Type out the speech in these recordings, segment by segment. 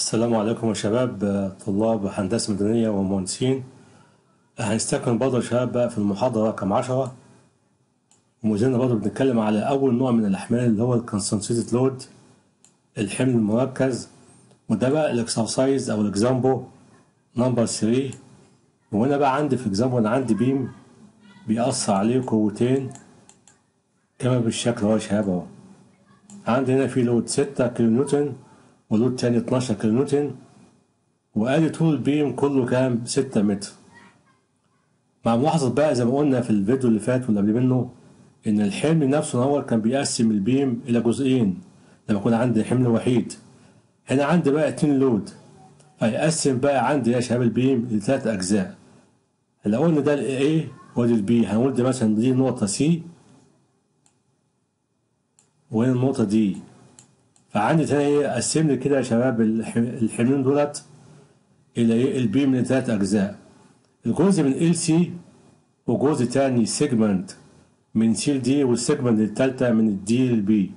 السلام عليكم يا شباب، طلاب هندسة مدنية ومهندسين. هنستكمل برضه يا شباب بقى في المحاضرة رقم 10، ومازلنا برضه بنتكلم على أول نوع من الأحمال اللي هو الكونسنتريتد لود، الحمل المركز. وده بقى الإكسرسايز أو الإكزامبل نمبر 3. وهنا بقى عندي في إكزامبل أنا عندي بيم بيأثر عليه قوتين كما بالشكل هو يا شباب أهو. عندي هنا في لود 6 كيلو نيوتن ولود تاني 12 كيلو نيوتن، وقال طول البيم كله كام؟ 6 متر. مع ملاحظة بقى زي ما قلنا في الفيديو اللي فات واللي قبل منه إن الحمل نفسه هو كان بيقسم البيم إلى جزئين لما يكون عندي حمل وحيد. هنا عندي بقى 2 لود، فيقسم بقى عندي يا شباب البيم لثلاث أجزاء. لو قلنا ده ال A ودي ال B، هنقول دي مثلا دي النقطة C وهنا النقطة D. فعندي تاني إيه، قسم لي كده يا شباب الحملين دولت إلى إيه البيم لثلاث أجزاء. الجزء من ال C وجزء تاني سيجمنت من سي لدي، والسيجمنت التالتة من الدي للبي.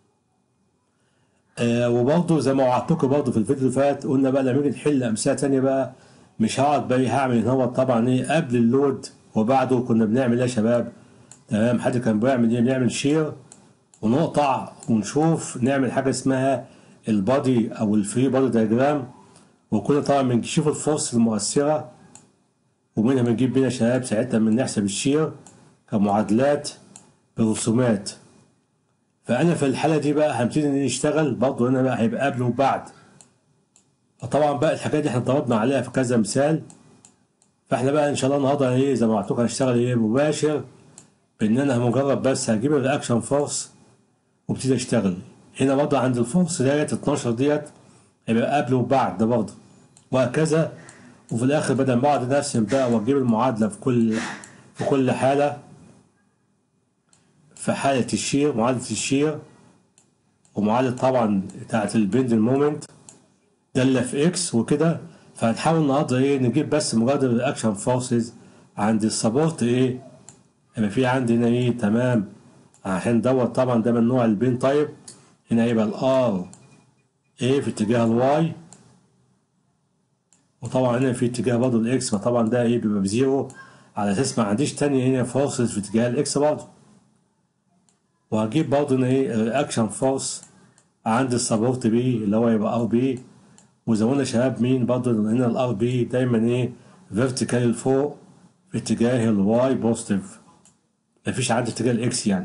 وبرضه زي ما وعدتكم برضه في الفيديو اللي فات قلنا بقى لما نيجي نحل أمثلة تانية بقى مش هقعد بقى هعمل ان هو طبعا ايه قبل اللود وبعده. كنا بنعمل ايه يا شباب؟ تمام، حد كان بيعمل ايه؟ بنعمل شير ونقطع ونشوف نعمل حاجة اسمها البادي أو الفري بادي دايجرام، وكنا طبعا بنشوف الفورس المؤثرة ومنها بنجيب بينا يا شباب ساعتها من نحسب الشير كمعادلات برسومات. فأنا في الحالة دي بقى هنبتدي نشتغل برضه هنا بقى هيبقى قبل وبعد. فطبعا بقى الحاجات دي احنا ضربنا عليها في كذا مثال، فاحنا بقى ان شاء الله النهارده ايه زي ما قلت لكم هنشتغل ايه مباشر، بان انا مجرد بس هجيب الرياكشن فورس وابتدي اشتغل. هنا برضه عند الفورس ديت 12 ديت هيبقى قبل وبعد ده برضه، وهكذا. وفي الاخر بدل ما اقعد نرسم بقى واجيب المعادله في كل حاله، في حاله الشير معادله الشير ومعادله طبعا بتاعت البند مومنت دالة في اكس وكده. فهنحاول النهارده ايه نجيب بس مجرد الرياكشن فورسز عند السبورت ايه يبقى في عندي هنا ايه. تمام، عشان دوت طبعا ده من نوع البين تايب. هنا يبقى الار ايه في اتجاه الواي، وطبعا هنا في اتجاه برضه الاكس، فطبعا ده ايه بيبقى بزيرو على اساس ما عنديش تاني هنا فورسز في اتجاه الاكس برضه. وهجيب برضه هنا ايه الرياكشن فورس عند السبورت بي اللي هو يبقى ار بي. وزي ما قلنا يا شباب مين برضه هنا الار بي دايما ايه فيرتيكال لفوق في اتجاه الواي بوزيتيف، مفيش عندي اتجاه الاكس يعني.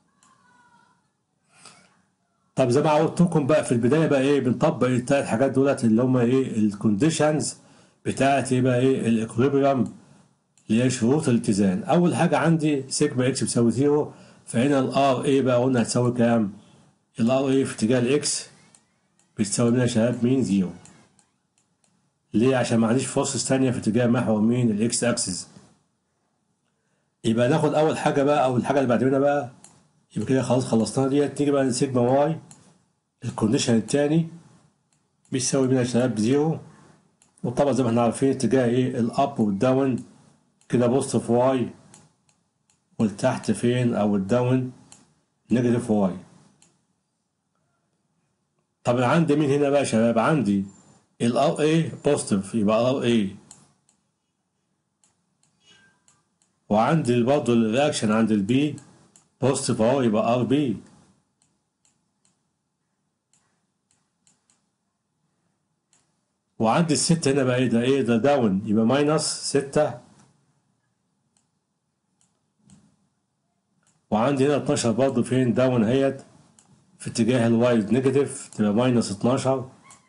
طب زي ما عودتكم بقى في البدايه بقى ايه بنطبق الثلاث حاجات دولت اللي هم ايه الكونديشنز بتاعت ايه بقى ايه الاكوليبريم اللي هي شروط الاتزان. اول حاجه عندي سيجما اكس بتساوي 0، فهنا الار ايه بقى قلنا هتساوي كام؟ الار ايه في اتجاه الاكس بتساوي لنا يا شباب مين؟ 0. ليه؟ عشان ما عنديش فورسز تانية في اتجاه محور مين؟ الاكس اكسس. يبقى ناخد اول حاجه بقى او الحاجه اللي بعد منها بقى، يبقى كده خلاص خلصنا ديت. تيجي بقى سيجما واي الكونديشن التاني بيساوي لنا يا شباب 0. وطبعا زي ما احنا عارفين اتجاه ايه الاب والداون كده بوزيتيف واي، والتحت فين او الداون نيجاتيف واي. طبعا عندي مين هنا بقى يا شباب؟ عندي الار اي بوزيتيف يبقى ار اي، وعندي برضه الرياكشن عند البي بوزيتيف اهو يبقى ار بي. وعندي الستة هنا بقى ايه ده؟ ايه ده؟ داون يبقى ماينس 6. وعندي هنا 12 برضه فين؟ داون اهيت في اتجاه الواي نيجاتيف تبقى ماينس 12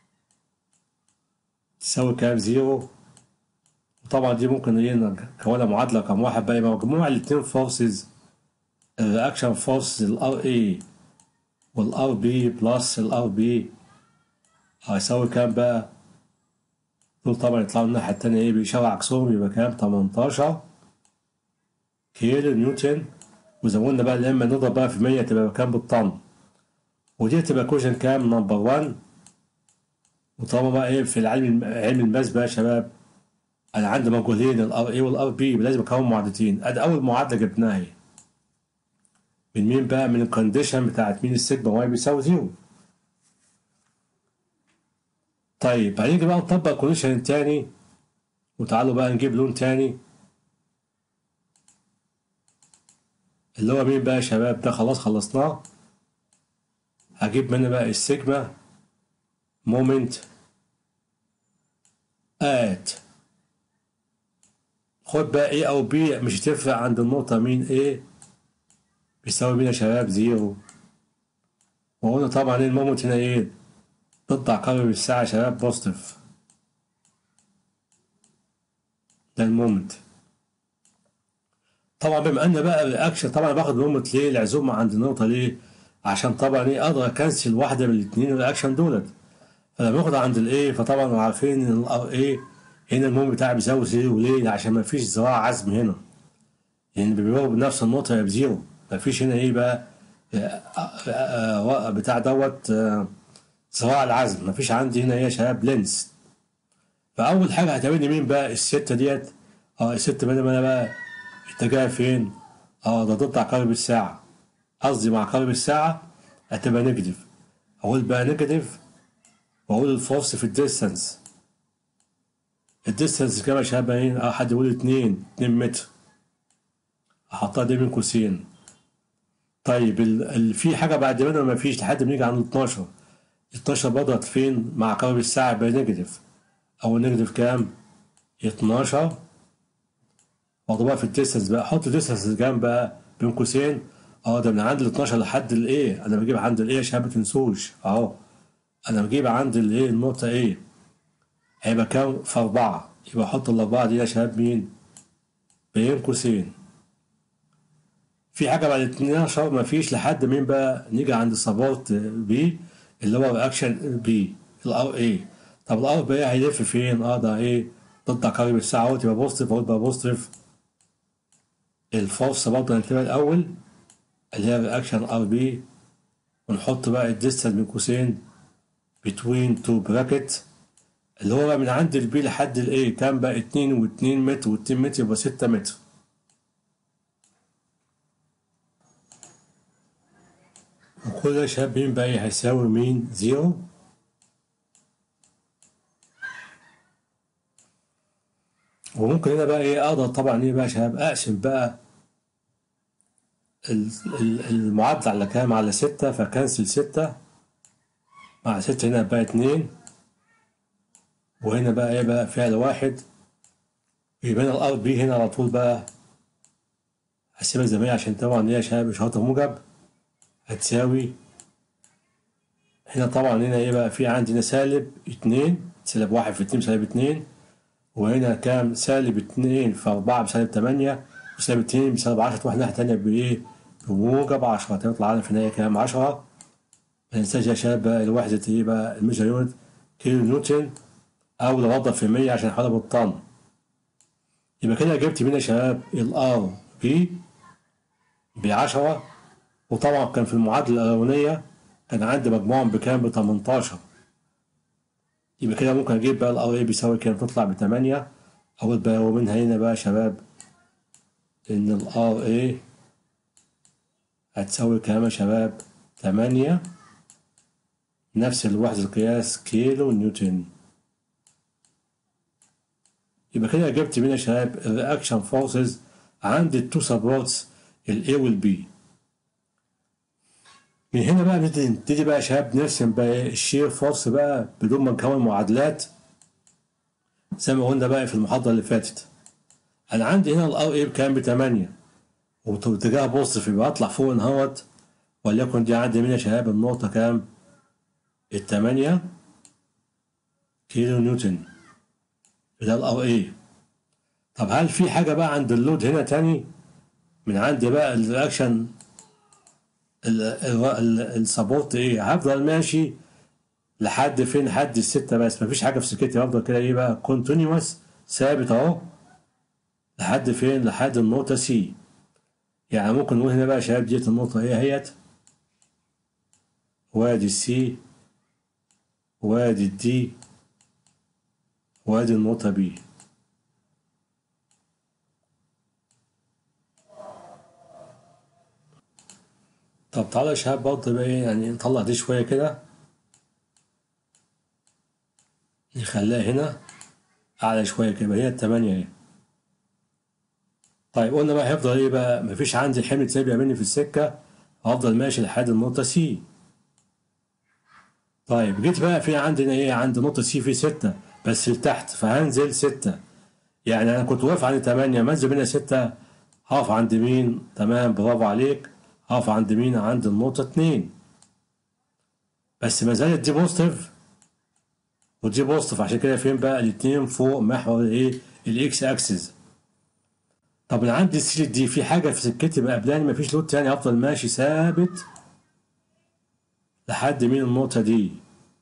تساوي كام؟ 0. وطبعا دي ممكن ايه نكونها معادلة رقم واحد بقى يبقى مجموع الاتنين فورسز الرياكشن فورس الار اي والار بي بلس الار بي هيساوي كام بقى؟ دول طبعا يطلعوا الناحية التانية ايه بيشاور عكسهم يبقى كام؟ 18 كيلو نيوتن. وزي ما قلنا بقى لما نضرب بقى في 100 تبقى كام بالطن، ودي تبقى كوشن كام؟ نمبر 1. وطبعا بقى ايه في علم الماس بقى يا شباب انا عندي مجهولين الار اي والار بي لازم اكون معادلتين. ادي اول معادله جبناها اهي من مين بقى؟ من الكونديشن بتاعت مين؟ السيجما واي بيساوي 0. طيب هنيجي بقى نطبق كونديشن تاني، وتعالوا بقى نجيب لون تاني اللي هو مين بقى يا شباب؟ ده خلاص خلصناه. هجيب منه بقى السيجما مومنت ات. خد بقى ايه او بي، مش هتفرق عند النقطة مين. ايه بيساوي مين يا شباب؟ زيرو. وقلنا طبعا ايه المومنت هنا؟ ايه ضد عقارب الساعة يا شباب؟ بوزيتيف. ده المومنت. طبعا بما ان بقى الرياكشن، طبعا باخد المومنت ليه؟ العزومة عند النقطة ليه؟ عشان طبعا ايه اقدر اكنسل واحدة من الاتنين الرياكشن دولت. فلما باخد عند الايه، فطبعا عارفين ان الار ايه هنا المومنت بتاعي بيساوي زيرو. ليه؟ عشان ما فيش ذراع عزم هنا، يعني بيبقوا بنفس النقطة يبقى بزيرو. ما فيش هنا ايه بقى بتاع دوت ذراع العزم. ما فيش عندي هنا ايه يا شباب؟ لينس. فاول حاجه هتقابلني مين بقى؟ الستة ديت. الستة بدل ما انا بقى اتجاهها فين؟ ده ضد عقارب الساعة. قصدي مع عقارب الساعة هتبقى نيجاتيف. اقول بقى نيجاتيف، واقول الفورس في الديستانس. الديستانس كام يا شباب؟ ايه؟ حد يقول 2 متر. احطها دي بين قوسين. طيب في حاجة بعد منها؟ ما فيش لحد ما نيجي عند 12. 12 برضه فين؟ مع عقارب الساعة يبقى نيجاتيف. أو نيجاتيف كام؟ 12. مضروبة في الديستنس بقى. حط الديستنس جنب بقى بين قوسين. ده من عند ال 12 لحد الايه. انا بجيب عند الايه يا شباب، ما تنسوش اهو. انا بجيب عند الايه النقطة ايه. هيبقى كام؟ في 4. يبقى احط الأربعة دي يا شباب مين؟ بين قوسين. في حاجة بعد 12 ما فيش لحد مين بقى؟ نيجي عند سبورت بي اللي هو رياكشن بي الار ايه. طب الار بي هيلف فين؟ ده ايه ضد عقارب الساعة اهوت. يبقى بوزيتيف اهو، يبقى بوزيتيف. الفورس برضه هنكتبها الأول اللي هي رياكشن ار بي، ونحط بقى الديستانس بين قوسين between two bracket اللي هو من عند البي لحد الايه كام بقى؟ 2 و2 متر و2 متر يبقى 6 متر. وكل ده شباب مين بقى؟ هيساوي مين؟ زيرو. وممكن هنا بقى ايه اقدر طبعا ايه بقى يا شباب؟ اقسم بقى المعادلة على كام؟ على 6. فكنسل 6 مع 6 هنا بقى 2. وهنا بقى ايه بقى؟ فعل واحد. يبقى هنا الار بي هنا على طول بقى هسيبها زي ما هي، عشان طبعا ايه يا شباب اشارة موجب. هتساوي هنا طبعا هنا ايه بقى؟ في عندنا سالب 2. سالب 1 في 2 بسالب 2. وهنا كام؟ سالب 2 في 4 بسالب 8. وسالب 2 بسالب 10. تروح الناحية التانية بإيه؟ بموجب 10. تطلع لنا في النهاية كام؟ 10. ما ننساش يا شباب بقى الوحدة ايه بقى؟ الميجر يونت كيلو نيوتن، أو لو أضرب في 100 عشان حسب الطن. يبقى كده جبت مين يا شباب؟ الار بي ب 10. وطبعا كان في المعادلة الأولانية كان عندي مجموعهم بكام؟ ب 18. يبقى كده ممكن أجيب بقى الار اي بيساوي كام؟ تطلع ب 8. أول بقى ومنها هنا بقى يا شباب إن الار اي هتساوي كام يا شباب؟ 8. نفس الوحدة القياس كيلو نيوتن. يبقى كده جبت مين يا شباب؟ الرياكشن فورسز عند التو سبورتس الاي والبي. من هنا بقى نبتدي بقى يا شباب نرسم بقى الشير فورس بقى بدون ما نكون معادلات زي ما قلنا بقى في المحاضرة اللي فاتت. أنا عندي هنا الار اي بكام؟ ب8. واتجاه بوزيتيف يبقى أطلع فوق اهوت. وليكن دي عندي مين يا شباب؟ النقطة كام؟ ال8 كيلو نيوتن. ده الار اي. طب هل في حاجة بقى عند اللود هنا تاني؟ من عندي بقى الرياكشن السبورت ايه؟ هفضل ماشي لحد فين؟ لحد ال6 بس. مفيش حاجة في سكتي. هفضل كده ايه بقى؟ كونتينيوس ثابت اهو. لحد فين؟ لحد النقطة سي. يعني ممكن نقول هنا بقى يا شباب ديت النقطة ايه اهيت. وادي السي، وادي الدي، وادي النقطة بي. طب تعالى يا شباب برضه بقى ايه يعني نطلع دي شوية كده. نخليها هنا أعلى شوية كده، هي التمانية اهي. طيب قلنا بقى هيفضل ايه بقى؟ مفيش عندي حمل تاني بيقابلني في السكة، هفضل ماشي لحد النقطة سي. طيب جيت بقى في عندنا ايه؟ عند نقطة سي في ستة بس لتحت، فهنزل ستة. يعني أنا كنت واقف عند تمانية، منزل بينا ستة، هقف عند مين؟ تمام، برافو عليك. هقف عند مين؟ عند النقطة اتنين. بس ما زالت دي بوزيتيف ودي بوزيتيف، عشان كده فين بقى؟ الاتنين فوق محور الايه؟ الاكس اكسس. طب انا عندي السيرة دي في حاجة في سكتي بقى قبلاني، مفيش لود تاني، افضل ماشي ثابت لحد مين؟ النقطة دي.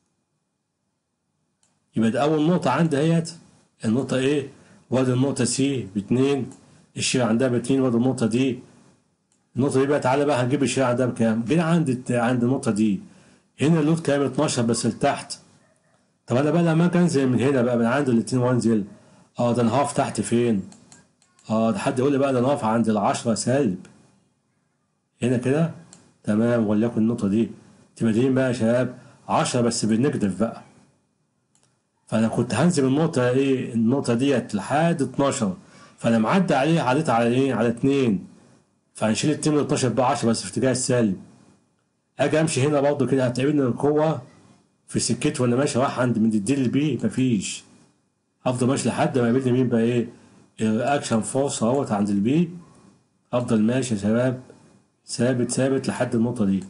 يبقى ده أول نقطة عندي اهيت، النقطة ايه؟ وادي النقطة سي باتنين، الشير عندها باتنين، وادي النقطة دي. النقطة دي بقى تعالى بقى هنجيب الشير عندها بكام؟ جينا عند النقطة دي، هنا اللود كام؟ 12 بس لتحت. طب انا بقى لما اجي انزل من هنا بقى من عند الاتنين وانزل، ده انا هقف تحت فين؟ ده حد يقول لي بقى ده انا هقف عند العشرة سالب هنا كده. تمام، وليكن النقطة دي تبقى دي بقى يا شباب 10 بس بالنيجاتيف بقى. فانا كنت هنزل النقطة ايه؟ النقطة ديت لحد 12، فانا معدي عليه، عديت على ايه؟ على 2، فهنشيل 2 من 12 بقى 10 بس في اتجاه السالب. اجي امشي هنا برضه كده هتقابلني القوة في سكتي وانا ماشي رايح عند من الدي للبي، مفيش. افضل ماشي لحد ما يقابلني مين بقى؟ ايه؟ الاكشن فورس اهوت عند البي. افضل ماشي يا شباب ثابت ثابت لحد النقطة دي.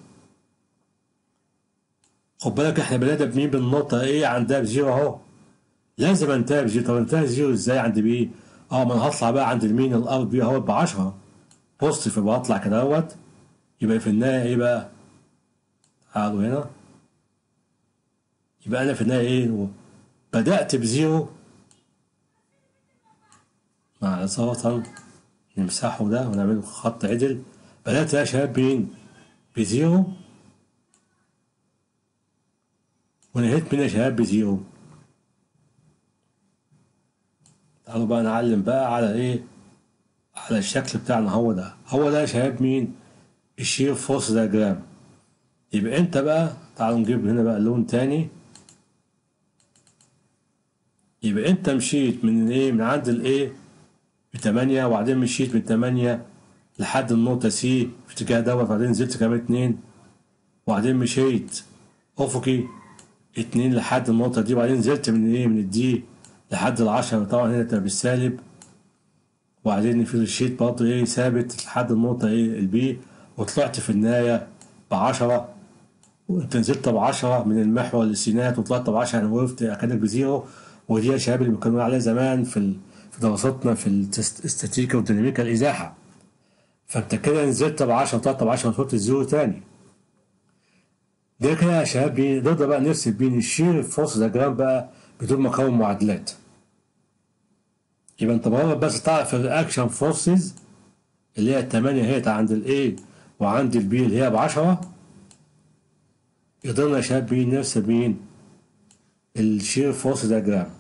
خد بالك احنا بدأنا بمين؟ بالنقطة ايه؟ عندها بزيرو اهو، لازم انتهي بزيرو. طب انتهي بزيرو ازاي عند بي؟ ما انا هطلع بقى عند المين؟ الار بي اهوت ب 10 بوزيتيف، يبقى اطلع كده اهوت. يبقى في النهاية ايه بقى؟ تعالوا هنا، يبقى انا في النهاية ايه؟ بدأت بزيرو مع صوتا نمسحه ده ونعمله خط عدل. بدأت يا شباب مين؟ بزيرو، ونهيت مين يا شباب؟ بزيرو. تعالوا بقى نعلم بقى على ايه؟ على الشكل بتاعنا. هو ده يا شباب مين؟ الشير فورس دياجرام. يبقى انت بقى تعالوا نجيب هنا بقى لون تاني. يبقى انت مشيت من ايه؟ من عند الايه؟ ب8، وبعدين مشيت من 8 لحد النقطة سي في اتجاه دوت، وبعدين نزلت كمان 2، وبعدين مشيت افقي 2 لحد النقطة دي، وبعدين نزلت من ايه؟ من الدي لحد ال10، طبعا هنا تبقى بالسالب. وبعدين في الشيت برضه ايه؟ ثابت لحد النقطة ايه؟ البي، وطلعت في النهاية ب10. وانت نزلت ب10 من المحور للسينات، وطلعت ب10، يعني وقفت كانك بزيرو. ودي يا شباب اللي كانوا عليها زمان في دراستنا في الاستاتيكا والديناميكا الازاحة. فانت كده نزلت ب10 وطلعت ب10 وصلت الزيرو تاني. ده كده يا شباب نقدر بقى نرسم بين الشير فورس دياجرام بقى بدون ما اكون معادلات. يبقى انت مجرد بس تعرف الرياكشن فورسز اللي هي ال8 هي عند الاي وعند البي اللي هي ب10، قدرنا يا شباب نرسم مين؟ الشير فورس دياجرام.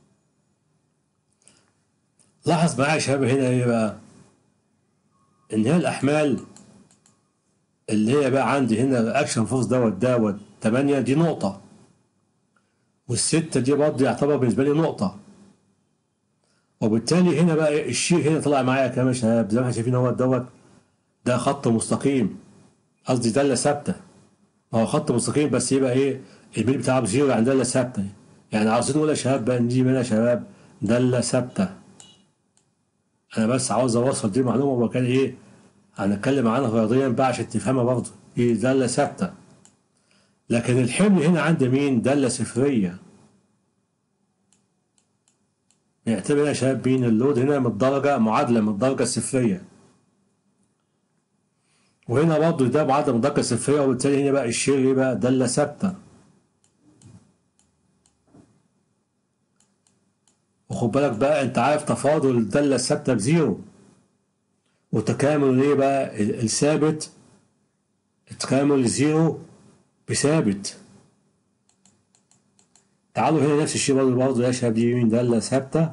لاحظ معايا يا شباب هنا ايه بقى؟ ان هي الاحمال اللي هي بقى عندي هنا الرياكشن فورس دوت 8 دي نقطة، والستة دي برضه يعتبر بالنسبة لي نقطة. وبالتالي هنا بقى الشير هنا طلع معايا كام يا شباب؟ زي ما احنا شايفين دوت ده خط مستقيم، قصدي دالة ثابتة. ما هو خط مستقيم بس يبقى ايه؟ الميل بتاعه بزيرو، يعني دالة ثابتة. يعني عاوزين نقول يا شباب بقى نجيب هنا يا شباب دالة ثابتة. انا بس عاوز اوصل دي معلومة، وكان ايه؟ هنتكلم عنها رياضيا بقى عشان تفهمها برضه. ايه دالة ثابتة؟ لكن الحمل هنا عند مين؟ دالة صفرية. نعتبر يا شباب مين؟ اللود هنا من الدرجة معادلة من الدرجة الصفرية، وهنا برضه ده معادلة من الدرجة الصفرية، وبالتالي هنا بقى الشير ايه بقى؟ دالة ثابتة. وخد بالك بقى انت عارف تفاضل الدالة الثابتة بزيرو، وتكامل ايه بقى؟ الثابت، تكامل الزيرو بثابت. تعالوا هنا نفس الشيء برضه يا شباب، دي مين؟ دالة ثابتة،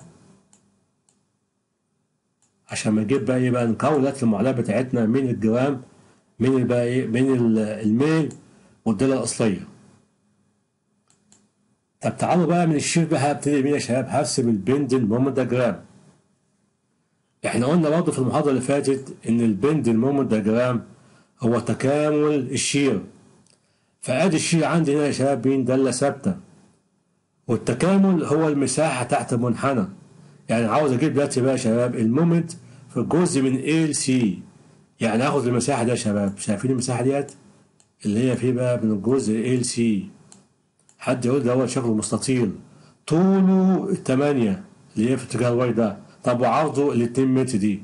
عشان ما نجيب بقى ايه بقى؟ نكونت المعادلة بتاعتنا من الجرام، من بقى ايه؟ من الميل والدالة الأصلية. طب تعالوا بقى من الشير بقى هبتدي بينا يا شباب هرسم البندل مومنت دياجرام. احنا قلنا برضه في المحاضرة اللي فاتت ان البندل مومنت دياجرام هو تكامل الشير. فادي الشير عندي هنا يا شباب مين دالة ثابتة، والتكامل هو المساحة تحت المنحنى. يعني عاوز اجيب دلوقتي بقى يا شباب المومنت في الجزء من A ل C. يعني هاخد المساحة دي يا شباب، شايفين المساحة ديت اللي هي فيه بقى من الجزء A ل C. حد يقول ده هو شكله مستطيل طوله 8 اللي هي في اتجاه الواي ده، طب وعرضه ال 2 متر دي،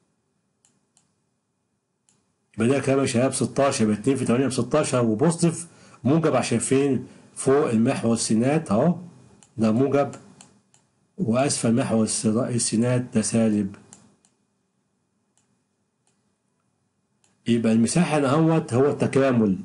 يبقى ده كام يا شباب 16، يبقى 2 في 8 ب 16 وبوزيتيف موجب عشان فين فوق المحور السينات اهو ده موجب، واسفل محور السينات ده سالب. يبقى المساحة اهوت هو التكامل.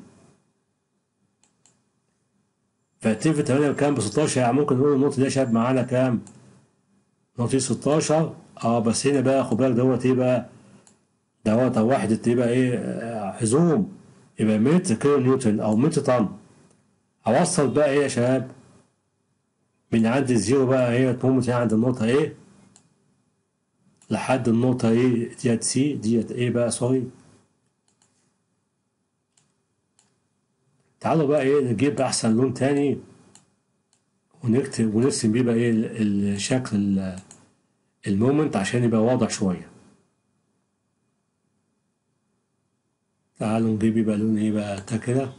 ف 2 في 8 بكام ب 16، يعني ممكن نقول النقطة دي يا شباب معانا كام؟ نقطة 16. بس هنا بقى خد بالك دوت ايه بقى؟ دوت واحدة يبقى ايه عزوم، يبقى متر كيلو نيوتن او متر طن. اوصل بقى ايه يا شباب من عند الزيرو بقى هي مومنت عند النقطة ايه لحد النقطة ايه ديت سي ديت ايه بقى سوري. تعالوا بقى ايه نجيب احسن لون تاني ونكتب ونرسم بيه بقى ايه الشكل المومنت عشان يبقى واضح شوية. تعالوا نجيب يبقى لون ايه بقى ده كده.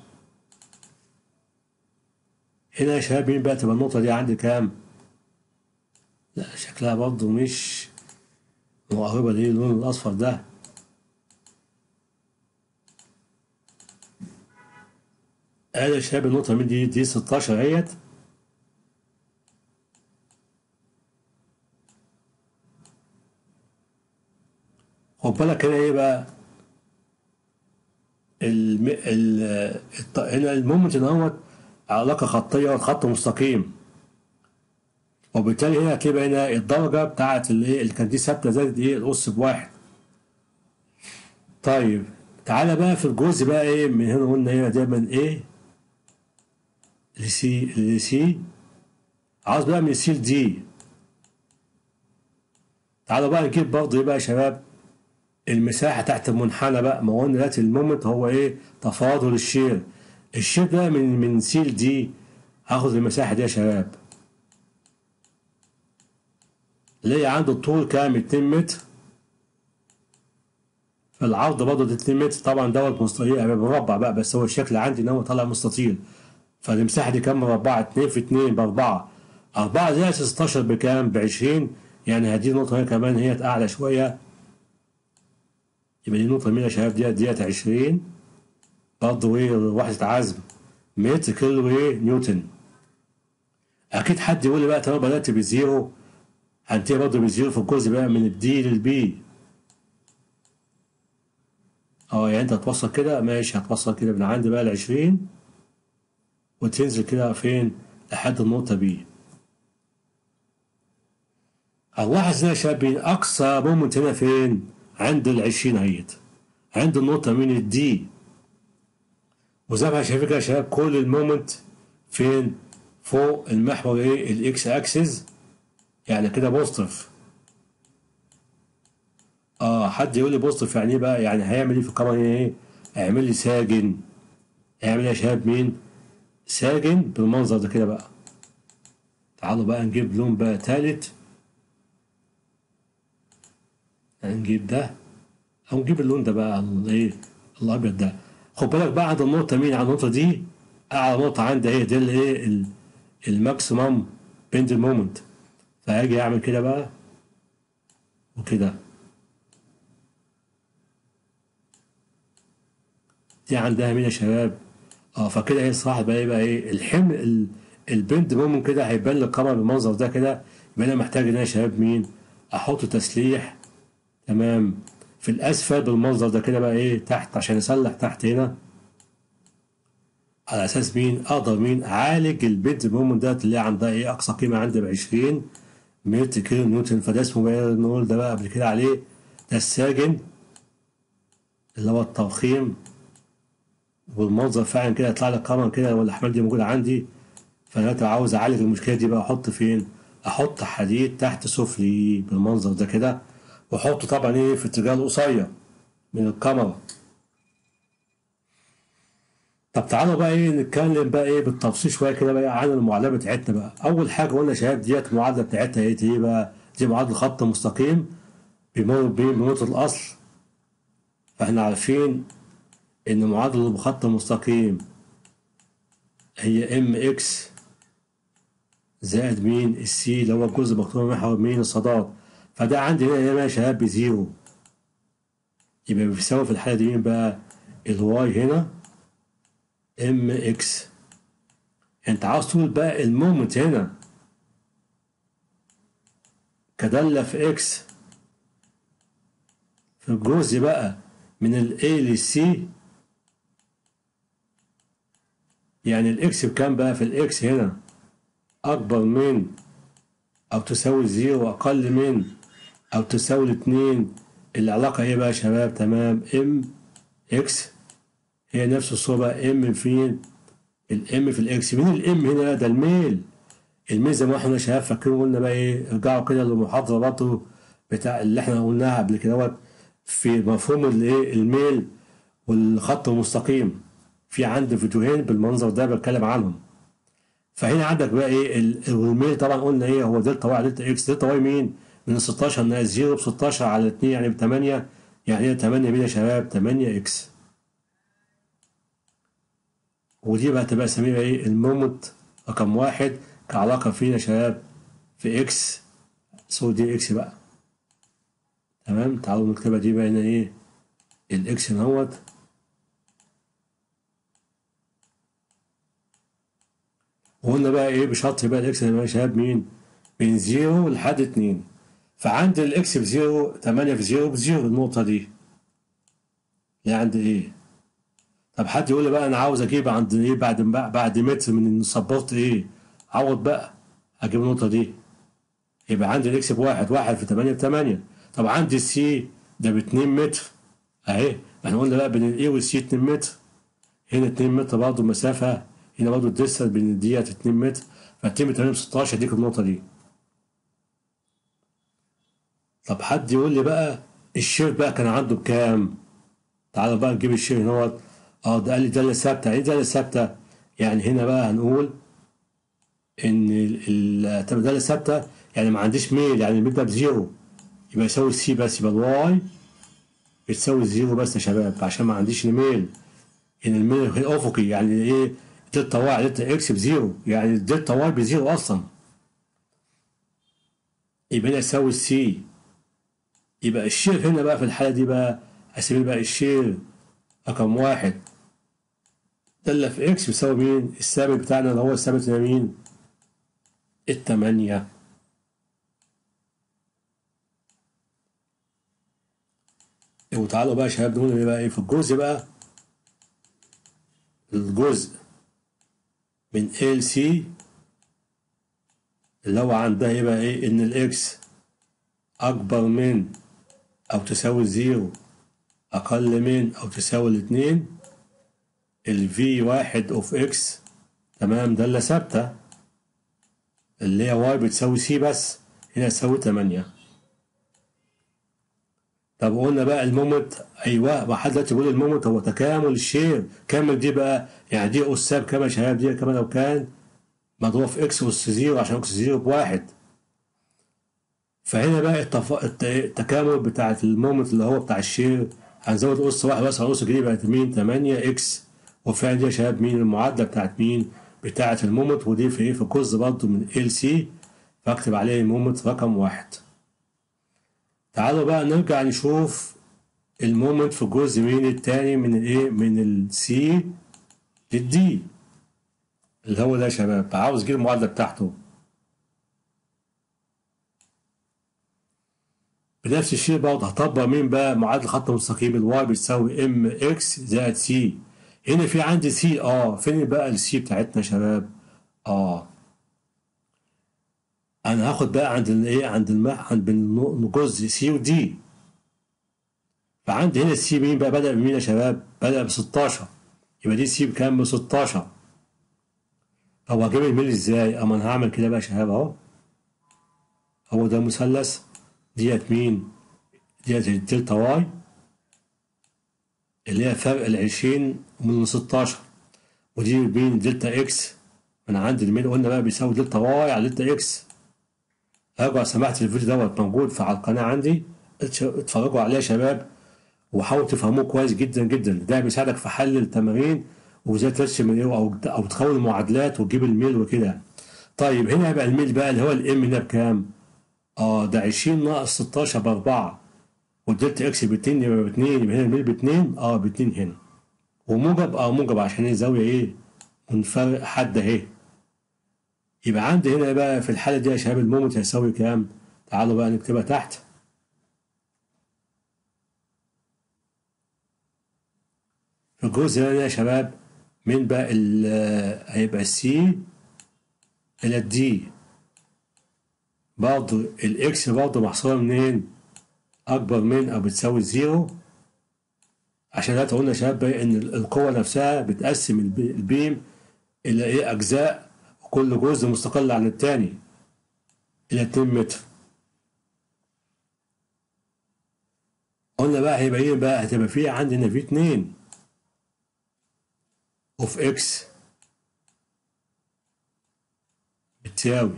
هنا يا شباب مين بقى تبقى النقطة دي عندي كام؟ لا شكلها برضه مش مقربة ليه اللون الأصفر ده. ادي يا شباب النقطة مين دي 16 اهيت. خد بالك هنا ايه بقى هنا المومنت دوت علاقة خطية والخط مستقيم، وبالتالي هنا هتلاقي هنا الدرجة بتاعت اللي كانت دي ثابتة زادت ايه القص بواحد. طيب تعالى بقى في الجزء بقى ايه من هنا قلنا هنا دايما ايه لسي عاوز بقى من سي لدي. تعالوا بقى نجيب برضه ايه بقى يا شباب المساحة تحت المنحنى بقى. ما قلنا دلوقتي المومنت هو ايه تفاضل الشير. الشير ده من سي لدي هاخد المساحة دي يا شباب اللي هي عنده الطول كام 2 متر، العرض برضه 2 متر. طبعا دوت مستطيل يعني مربع بقى، بس هو الشكل عندي ان هو طالع مستطيل. فالمساحة دي كام مربعة 2 في 2 ب4. 4 زائد 16 بكام ب20. يعني هدي نقطة هنا كمان هي أعلى شوية، يبقى دي نقطة مين يا شباب ديت 20 برضه ايه وحدة عزم متر كيلو ايه نيوتن. أكيد حد يقول لي بقى طالما بدأت بزيرو هنتهي برضه بزيرو في الجزء بقى من الدي للبي. يعني انت هتوصل كده ماشي، هتوصل كده من عند بقى ال20 وتنزل كده فين لحد النقطة بي. هنلاحظ هنا يا شباب أقصى مومنت هنا فين؟ عند ال20 اهيت، عند النقطة من الدي. وزي ما شايفين كده يا شباب كل المومنت فين؟ فوق المحور ايه الاكس اكسس، يعني كده بوزيتيف. حد يقول لي بوزيتيف يعني ايه بقى؟ يعني هيعمل ايه في الكاميرا ايه؟ هيعمل لي ساجن. هيعمل ايه يا شباب مين؟ ساجن بالمنظر ده كده بقى. تعالوا بقى نجيب لون بقى تالت، هنجيب ده او نجيب اللون ده بقى الايه الابيض ده. خد بالك بقى عند النقطة مين؟ على النقطة دي اعلى نقطة عندي ايه دي اللي ايه الماكسيمم بندل مومنت. فهاجي اعمل كده بقى وكده، دي عندها مين يا شباب؟ فكده ايه الصراحة بقى يبقى ايه الحمل البند مومنت كده هيبان للكاميرا بالمنظر ده كده. يبقى انا محتاج ان انا يا شباب مين؟ احط تسليح تمام في الاسفل بالمنظر ده كده بقى ايه تحت عشان اسلح تحت هنا، على اساس مين اقدر مين اعالج البند مومنت ده اللي عندها ايه اقصى قيمة عندي ب20 متر كيلو نيوتن. فده اسمه بقى نقول ده بقى قبل كده عليه ده الساجن اللي هو التضخيم. والمنظر فعلا كده يطلع لك كاميرا كده والاحمال دي موجودة عندي فانا لو عاوز اعالج المشكله دي بقى احط فين؟ احط حديد تحت سفلي بالمنظر ده كده، واحطه طبعا ايه في اتجاه القصير من الكاميرا. طب تعالوا بقى ايه نتكلم بقى ايه بالتفصيل شويه كده بقى عن المعادله بتاعتنا بقى. اول حاجه قلنا يا شباب ديت المعادله بتاعتها ايه بقى؟ دي معادله خط مستقيم بيمر بنقطه الاصل. فاحنا عارفين ان معادله بخط مستقيم هي ام اكس زائد مين السي اللي هو الجزء مقسوم محور مين الصادات. فده عندي هنا يا شباب بزيرو، يبقى بيساوي في الحالة دي مين بقى؟ الواي هنا ام اكس. انت عاوز تقول بقى المومنت هنا كدالة في اكس في الجزء بقى من ال A لل C، يعني الاكس بكام بقى في الاكس هنا؟ اكبر من او تساوي زيرو، اقل من او تساوي الاتنين. العلاقة ايه بقى يا شباب؟ تمام، ام اكس هي نفس الصورة ام فين؟ الام في الاكس. مين الام هنا؟ ده الميل. الميل زي ما احنا شباب فاكرين قلنا بقى ايه، ارجعوا كده للمحاضرة برضه بتاع اللي احنا قلناها قبل كده في مفهوم الايه الميل والخط المستقيم. في عندي فيديوهين بالمنظر ده بتكلم عنهم. فهنا عندك بقى ايه الميل طبعا قلنا ايه هو دلتا واي على دلتا اكس. دلتا واي مين؟ من ال 16 ناقص 0 ب 16 على 2 يعني ب 8. يعني ايه 8 مين يا شباب؟ 8 اكس. ودي بقى تبقى اسميها ايه؟ المومنت رقم واحد كعلاقة فينا يا شباب في اكس. سو دي اكس بقى. تمام، تعالوا نكتبها دي بقى هنا ايه الاكس اهوت. وقلنا بقى ايه بشرط بقى الاكس يا شباب مين؟ من 0 لحد 2. فعند الاكس بزيرو 8 في 0 بزيرو النقطة دي اللي عند ايه؟ طب حد يقول لي بقى انا عاوز اجيب عند ايه بعد متر من السبورت ايه؟ عوض بقى اجيب النقطة دي. يبقى عندي الاكس بواحد، واحد في 8 ب8. طب عندي السي ده ب2 متر اهي. احنا قلنا بقى بين الاي والسي 2 متر. هنا 2 متر برضه مسافة. هنا برضه الديستنس بين ديت 2 متر. ف2 ب8 ب 16 ديك النقطة دي. طب حد يقول لي بقى الشير بقى كان عنده بكام؟ تعالى بقى نجيب الشير هنا ده قال لي دالة ثابتة. ايه دالة ثابتة؟ يعني هنا بقى هنقول ان الدالة ثابتة يعني ما عنديش ميل، يعني الميل ده بزيرو يبقى يساوي السي بس، يبقى الواي بتساوي الزيرو بس يا شباب عشان ما عنديش الميل. ان الميل افقي يعني ايه؟ دلتا واي على دلتا اكس بزيرو، يعني الدلتا واي بزيرو اصلا. يبقى هنا يساوي السي. يبقى الشير هنا بقى في الحالة دي بقى هسيب بقى الشير رقم واحد دالة في اكس بيساوي مين؟ الثابت بتاعنا اللي هو الثابت هنا مين؟ ال8. وتعالوا بقى يا شباب نقول ايه بقى ايه في الجزء بقى. الجزء من ال سي اللي هو عندها ايه بقى ايه؟ ان الاكس اكبر من او تساوي زيرو، اقل من او تساوي الاتنين. الفي واحد اوف اكس تمام دالة ثابتة اللي هي واي بتساوي سي بس، هنا تساوي 8. طب قلنا بقى المومنت، ايوه ما حد دلوقتي بيقول المومنت هو تكامل الشير. كامل دي بقى يعني دي اس ساب كام يا شباب؟ دي كمان لو كان مضروب في اكس اس زيرو عشان اكس زيرو بواحد. فهنا بقى التكامل بتاع المومنت اللي هو بتاع الشير هنزود اس واحد بس على اس دي بقت مين؟ 8 اكس. وفعلا دي يا شباب مين المعادله بتاعت مين؟ بتاعت المومنت. ودي في ايه؟ في جزء برضه من ال سي، فاكتب عليه المومنت رقم واحد. تعالوا بقى نرجع نشوف المومنت في الجزء مين التاني من الايه؟ من السي للدي اللي هو ده يا شباب. عاوز اجيب المعادله بتاعته. بنفس الشيء برضه هطبق مين بقى؟ معادله خط مستقيم الواي بتساوي ام اكس زائد سي. هنا في عندي سي فين بقى السي بتاعتنا يا شباب؟ انا هاخد بقى عند الايه؟ عند الجزء سي ودي. فعندي هنا السي مين بقى؟ بدأ بمين يا شباب؟ بدأ ب 16. يبقى دي سي بكام؟ ب 16. هو هجيب الميل ازاي؟ اما انا هعمل كده بقى يا شباب اهو. هو ده مثلث، ديت مين؟ ديت الدلتا واي اللي هي فرق العشرين من 16، ودي مين؟ دلتا اكس. انا عندي الميل قلنا بقى بيساوي دلتا واي على دلتا اكس. ارجع سمعت الفيديو دوت موجود على القناة عندي، اتفرجوا عليه يا شباب وحاولوا تفهموه كويس جدا جدا. ده بيساعدك في حل التمارين وازاي ترسم او تخول المعادلات وتجيب الميل وكده. طيب هنا هيبقى الميل بقى اللي هو الام ده بكام؟ ده 20 ناقص 16 ب4، والدلتا اكس ب2 يبقى ب2، يبقى هنا الميل ب2، ب2 هنا. وموجب موجب عشان الزاويه ايه؟ منفرق حد اهي. يبقى عندي هنا بقى في الحاله دي يا شباب المومنت هيساوي كام؟ تعالوا بقى نكتبها تحت. في الجزء ده يا شباب من بقى هيبقى السي الى الدي، برضه الاكس برضه محصوره منين؟ اكبر من او بتساوي زيرو. عشان ده قلنا يا شباب بقى ان القوه نفسها بتقسم البيم الى ايه؟ اجزاء، وكل جزء مستقل عن التاني الى 2 متر. قلنا بقى هيبقى ايه بقى؟ هتبقى فيه عندنا في 2 اوف اكس بتساوي،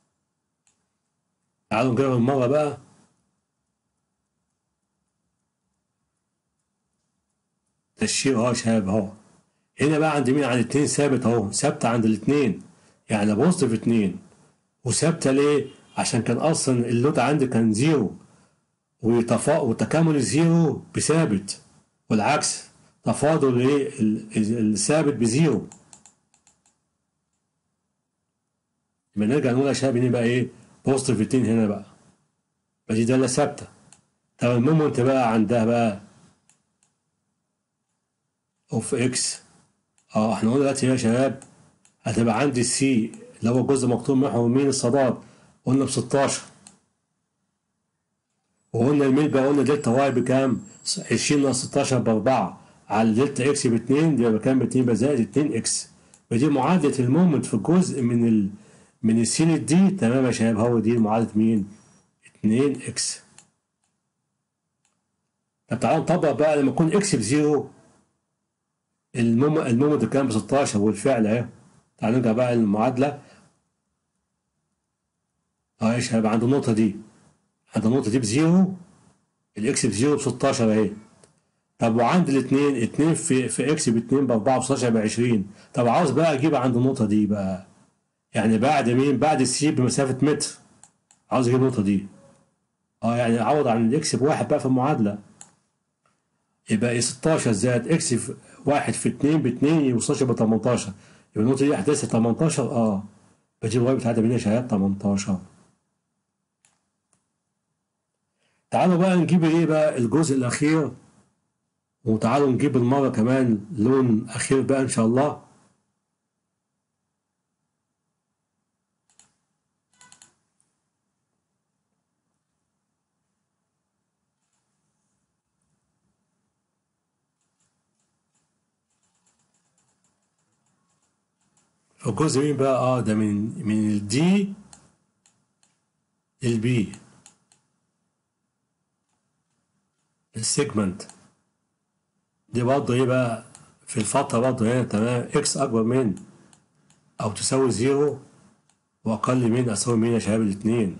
تعالوا نجرب المره بقى. تشير اهو يا شباب اهو. هنا بقى عند مين؟ عند 2 ثابت اهو، ثابته عند الاثنين، يعني بوزيتيف 2. وثابته ليه؟ عشان كان اصلا اللود عندي كان زيرو، وتكامل الزيرو بثابت، والعكس تفاضل ايه؟ الثابت بزيرو. يبقى نرجع نقول يا شباب ان بقى ايه؟ بوزيتيف 2 هنا بقى، دي داله ثابته. طب المومنت بقى عندها بقى اوف اكس. احنا قلنا دلوقتي يا شباب هتبقى عندي السي اللي هو جزء مقطوع محور يمين الصادات، قلنا ب 16. وقلنا الميل بقى قلنا دلتا واي بكام؟ 20 ناقص 16 ب4 على دلتا اكس ب2، يبقى بكام؟ ب2 يبقى زائد 2 اكس. ودي معادله المومنت في الجزء من السين الدي. تمام يا شباب، هو دي معادله مين؟ 2 اكس. طب تعالوا نطبق بقى لما يكون اكس بزيرو المومنت كام؟ ب 16، والفعل اهي. تعالوا نرجع بقى للمعادله. يا شباب عند النقطه دي، عند النقطه دي بزيرو، الاكس بزيرو ب 16 اهي. طب وعند الاثنين، 2 في اكس ب 2 ب 4 ب 16 ب 20. طب عاوز بقى اجيب عند النقطه دي بقى، يعني بعد مين؟ بعد السي بمسافه متر. عاوز اجيب النقطه دي. يعني اعوض عن الاكس بواحد بقى في المعادله. يبقى ايه؟ 16 زائد اكس في واحد في 2 ب 2 يوصلش ب 18. يبقى النقطه دي هتقسم 18. بجيب الواي بتاعتها منين يا شباب؟ 18. تعالوا بقى نجيب ايه بقى؟ الجزء الاخير. وتعالوا نجيب المره كمان لون اخير بقى ان شاء الله. الجزء مين بقى؟ ده من الدي للبي، السيجمنت دي برضه ايه بقى؟ في الفترة برضه هنا. تمام، اكس اكبر من او تساوي زيرو، واقل من اساوي مين يا شباب؟ الاتنين.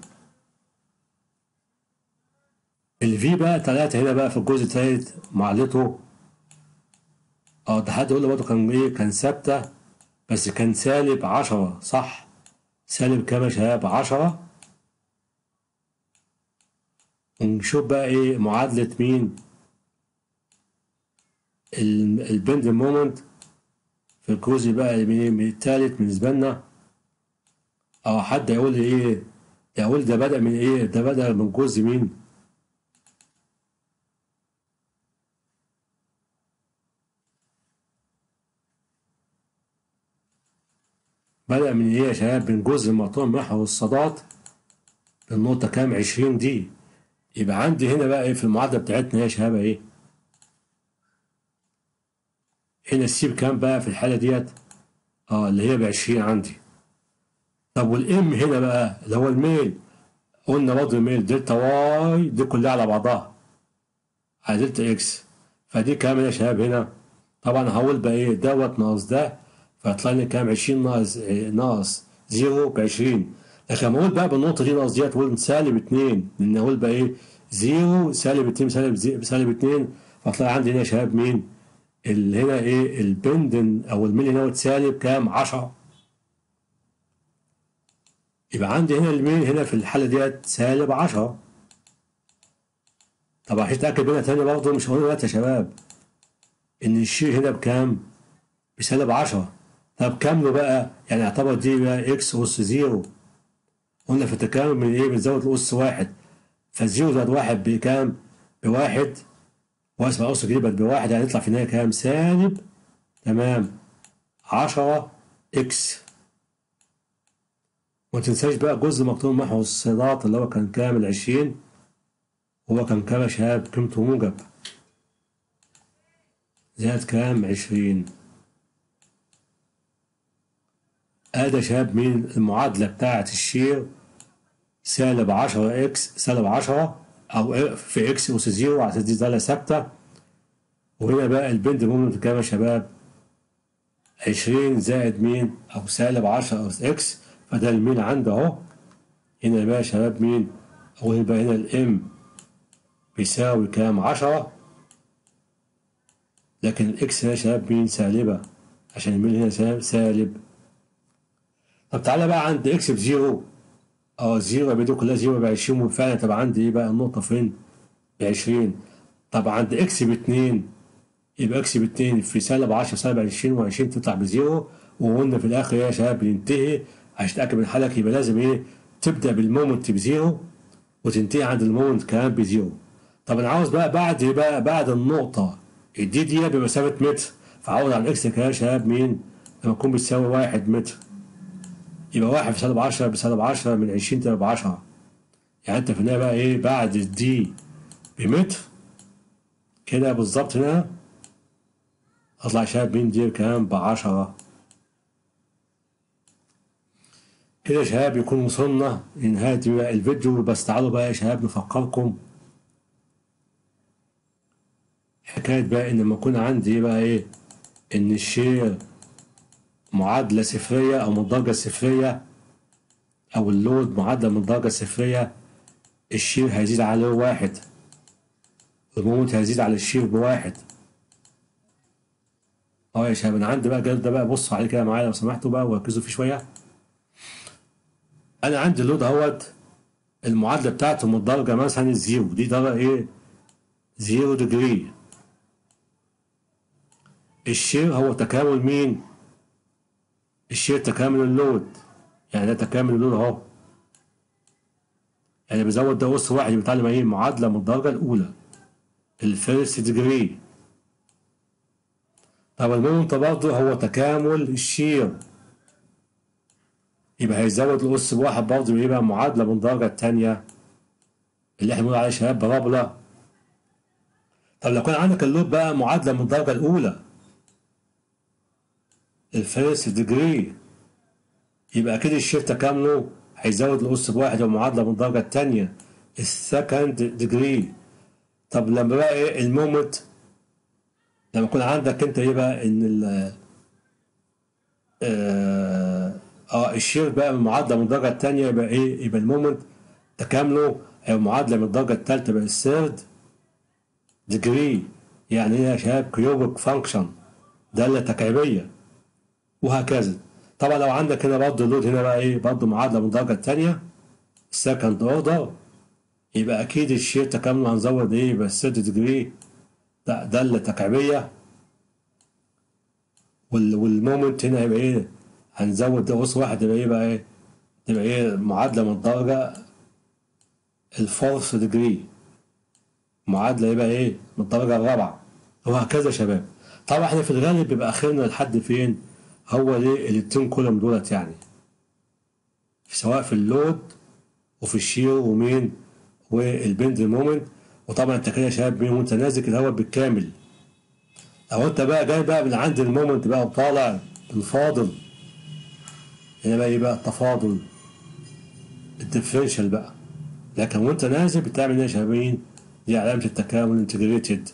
الفي بقى 3 هنا بقى في الجزء التالت معادلته. ده حد يقول لي برضه كان ايه؟ كان ثابتة، بس كان سالب 10 صح؟ سالب كام يا شباب؟ 10. ونشوف بقى ايه معادلة مين؟ البند مومنت في الجزء بقى من التالت بالنسبة لنا. حد يقول لي ايه؟ يقول ده بدأ من ايه؟ ده بدأ من جزء مين؟ بدأ من ايه يا شباب؟ من جزء مقطوع محور الصادات بالنقطة كام؟ 20 دي. يبقى عندي هنا بقى ايه في المعادلة بتاعتنا يا شباب ايه؟ هنا السي بكام بقى في الحالة ديت؟ اللي هي ب20 عندي. طب والام هنا بقى اللي هو الميل، قلنا برضه الميل دلتا واي دي كلها على بعضها على دلتا اكس، فدي كام يا شباب هنا؟ طبعا هقول بقى ايه دوت ناقص ده، فيطلع لي كام؟ 20 ناقص 0 ب 20. لكن لما اقول بقى بالنقطه دي ناقص ديت اقول سالب 2، لان اقول بقى ايه 0 سالب 2 سالب 2، فطلع عندي هنا يا شباب مين؟ اللي هنا ايه البندن او الميل هنا سالب كام؟ 10. يبقى عندي هنا الميل هنا في الحاله ديت سالب 10. طب عشان اتاكد منها تاني برضه مش هقول دلوقتي يا شباب ان الشيء هنا بكام؟ بسالب 10. طب كامله بقى يعني اعتبر دي بقى اكس اس 0. قلنا في التكامل من ايه؟ بنزود الاس واحد، فالزيرو زائد واحد بكام؟ بواحد، واسمع اس جديد بقت بواحد، يعني يطلع في النهايه كام؟ سالب تمام 10 اكس. وما تنساش بقى جزء مقطوع محو الصادات اللي هو كان كامل 20، هو كان كام يا شباب؟ قيمته موجب زائد كام؟ 20. ادي يا شباب مين المعادله بتاعت الشير؟ سالب 10 اكس سالب 10 او في اكس اس 0 على اساس دي زاويه ثابته. وهنا بقى البند مومنت كام يا شباب؟ 20 زائد مين؟ او سالب 10 اس اكس، فده المين عنده اهو. هنا بقى يا شباب مين؟ او يبقى هنا الام بيساوي كام؟ 10، لكن الاكس هنا يا شباب مين؟ سالبه، عشان المين هنا سالب. طب تعالى بقى عند اكس بزيرو، زيرو يبقى دي كلها زيرو ب 20، وفعلا تبقى عندي ايه بقى النقطه فين؟ ب 20. طب عند اكس باتنين، يبقى اكس باتنين في سالب 10 سالب 20 و20 تطلع بزيرو. وقلنا في الاخر يا شباب بننتهي عشان تتاكد من حالك، يبقى لازم ايه؟ تبدا بالمومنت بزيرو وتنتهي عند المومنت كمان بزيرو. طب انا عاوز بقى بعد النقطه الدي دي بمسافه متر، فعاوز عن اكس كده يا شباب مين؟ لما تكون بتساوي 1 متر، يبقى 1 في سالب 10 بسالب 10 من 20 تبقى ب 10. يعني انت في النهايه بقى ايه بعد الدي بمتر كده بالظبط هنا اطلع شهاب مين دي كام؟ ب10. كده يا شباب يكون وصلنا لنهاية الفيديو. بس تعالوا بقى يا شباب نفكركم حكاية بقى ان لما يكون عندي بقى ايه ان الشير معادلة صفرية او من الدرجة الصفرية، او اللود معادلة من الدرجة الصفرية، الشير هيزيد عليه واحد، المومنت هيزيد على الشير بواحد. يا شباب انا عندي بقى ده بقى بصوا عليه كده معايا لو سمحتوا بقى وركزوا فيه شوية. انا عندي اللود اهوت المعادلة بتاعته من الدرجة مثلا الزيرو، دي درجة ايه؟ 0 ديجري. الشير هو تكامل مين؟ الشير تكامل اللود، يعني ده تكامل اللود اهو، يعني بزود ده أس واحد بيتعلم ايه؟ معادلة من الدرجة الأولى الفيرست ديجري. طب المومنت برضه هو تكامل الشير، يبقى هيزود الأس بواحد برضه يبقى معادلة من الدرجة التانية اللي احنا بنقول عليها شباب بارابولا. طب لو كان عندك اللود بقى معادلة من الدرجة الأولى الفيرست ديجري، يبقى أكيد الشير تكامله هيزود الأس بواحد ومعادلة من الدرجة التانية السكند ديجري. طب لما بقى ايه المومنت، لما يكون عندك انت ايه بقى ان الشير بقى من معادله من الدرجه الثانيه، يبقى ايه؟ يبقى المومنت تكامله هي معادله من الدرجه الثالثه يبقى الثيرد ديجري. يعني ايه يا شباب؟ كيوبيك فانكشن، داله تكعيبيه، وهكذا. طبعا لو عندك هنا برضه اللود هنا بقى ايه برضه معادله من الدرجه الثانيه السكند اوردر، يبقى اكيد الشير تكامله هنزود ايه؟ يبقى الثيرد ديجري داله تكعيبيه. والمومنت هنا هيبقى ايه؟ هنزود ده أس واحد، يبقى ايه بقى ايه؟ تبقى ايه؟ معادلة من الدرجة الفورث ديجري، معادلة يبقى ايه؟ من الدرجة الرابعة، وهكذا يا شباب. طبعا احنا في الغالب بيبقى اخرنا لحد فين؟ هو ليه الاتنين كولوم دولت يعني، سواء في اللود وفي الشير ومين والبند مومنت. وطبعا انت كده يا شباب مين وانت نازل كده هو بالكامل. لو انت بقى جاي بقى من عند المومنت بقى وطالع بالفاضل، هنا بقى ايه بقى التفاضل الديفرنشال بقى. لكن وانت نازل بتعمل ايه يا شبابين؟ دي علامة التكامل انتجريتد.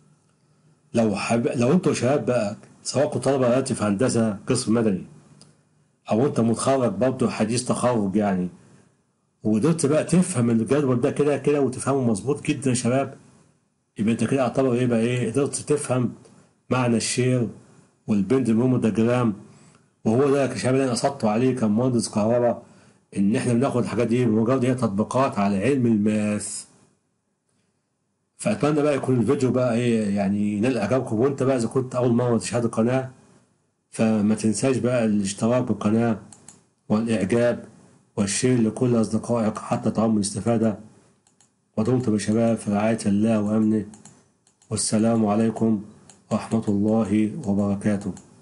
لو انتوا شباب بقى، سواء كنتوا طلبة دلوقتي في هندسة قسم مدني، او انت متخرج برضه حديث تخرج يعني، وقدرت بقى تفهم الجدول ده كده كده وتفهمه مظبوط جدا يا شباب، يبقى انت كده اعتبر ايه بقى، ايه، قدرت تفهم معنى الشير والبند المومو دياجرام. وهو ده يا شباب اللي انا قصدته عليه كمهندس كهرباء، ان احنا بناخد الحاجات دي بمجرد هي تطبيقات على علم الماث. فاتمنى بقى يكون الفيديو بقى ايه يعني ينال اعجابكم. وانت بقى اذا كنت اول مره تشاهد القناه، فما تنساش بقى الاشتراك بالقناه والاعجاب والشير لكل اصدقائك حتى تعم الاستفاده. ودمتم يا شباب في رعايه الله وامنه، والسلام عليكم ورحمه الله وبركاته.